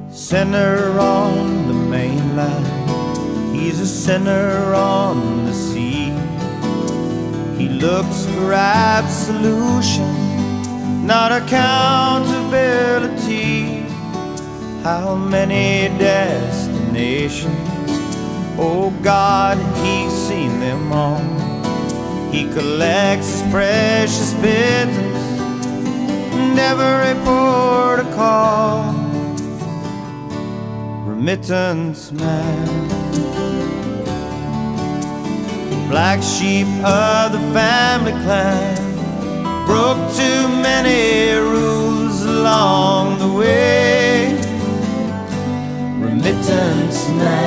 Sinner on the mainland, he's a sinner on the sea. He looks for absolution, not accountability. How many destinations, oh God, he's seen them all. He collects his precious pittance, never report a call. Remittance man, black sheep of the family clan, broke too many rules along the way. Remittance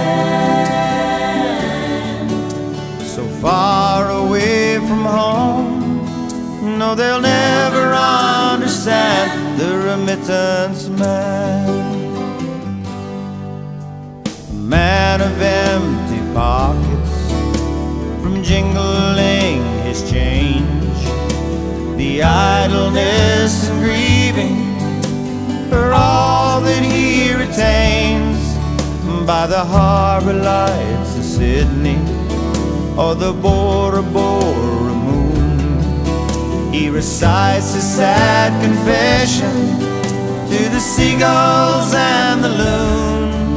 man, so far away from home, no, they'll never understand the remittance man. Man of empty pockets, from jingling his change, the idleness and grieving for all that he retains. By the harbor lights of Sydney or the Bora Bora moon, he recites his sad confession to the seagulls and the loons.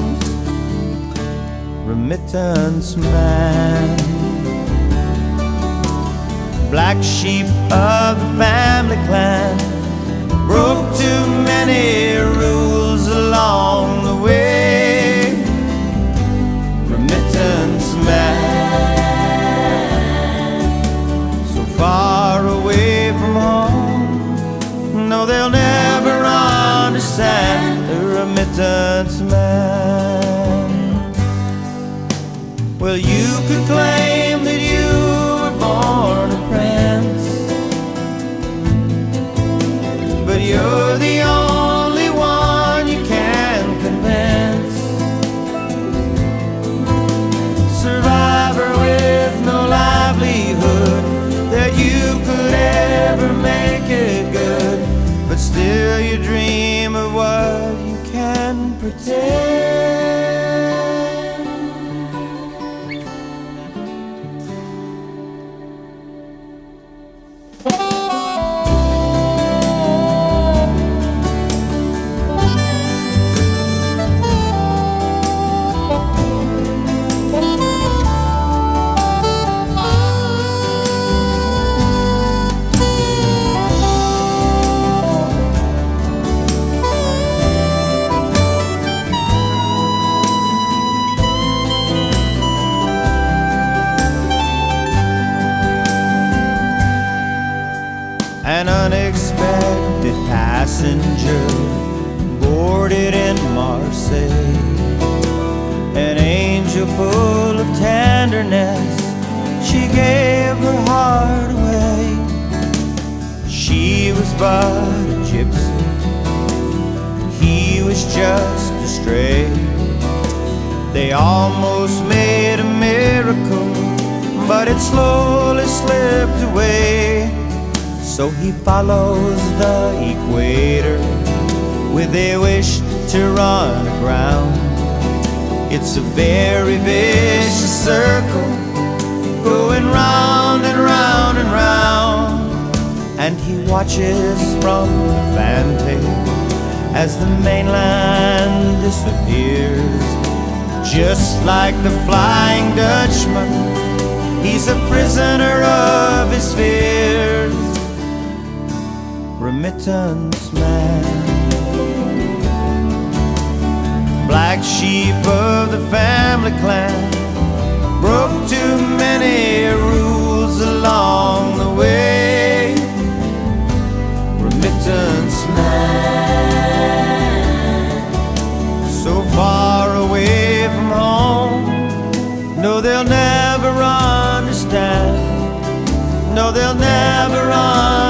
Remittance man, black sheep of the family clan, broke too many rules along the way. Remittance man, so far away from home, no, they'll never understand the remittance man. Well, you could claim that you were born a prince, but you're the only one you can convince. Survivor with no livelihood, that you could ever make it good, but still you dream of what you can pretend. An unexpected passenger boarded in Marseille, an angel full of tenderness, she gave her heart away. She was but a gypsy, he was just a stray. They almost made a miracle, but it slowly slipped away. So he follows the equator with a wish to run aground. It's a very vicious circle, going round and round and round. And he watches from the fantail as the mainland disappears. Just like the Flying Dutchman, he's a prisoner of his fears. Remittance man, black sheep of the family clan, broke too many rules along the way. Remittance man, so far away from home, no, they'll never understand, no, they'll never understand